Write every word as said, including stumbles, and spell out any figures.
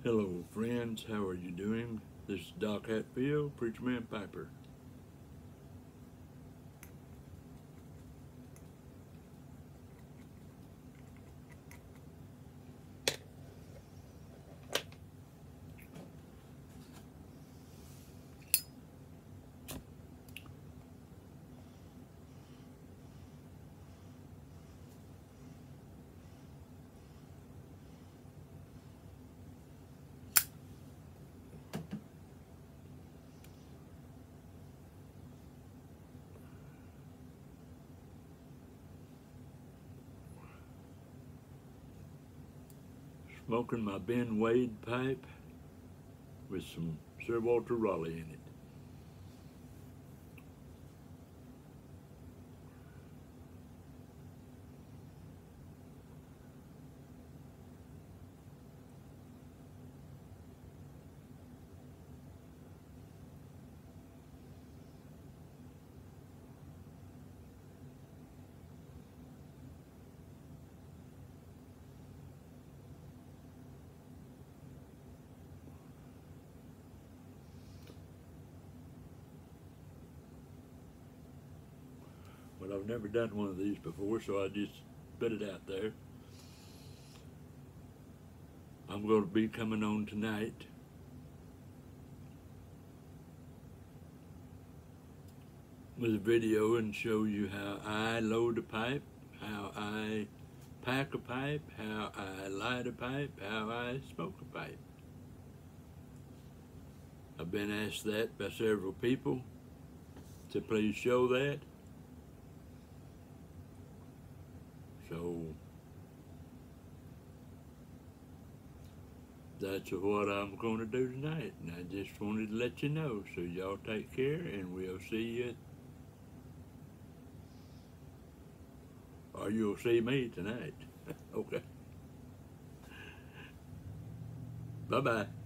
Hello friends, how are you doing? This is Doc Hatfield, Preacher Man Piper. Smoking my Ben Wade pipe with some Sir Walter Raleigh in it. But I've never done one of these before, so I just put it out there. I'm going to be coming on tonight with a video and show you how I load a pipe, how I pack a pipe, how I light a pipe, how I smoke a pipe. I've been asked that by several people to please show that. So that's what I'm going to do tonight, and I just wanted to let you know. So y'all take care, and we'll see you, or you'll see me tonight. Okay. Bye-bye.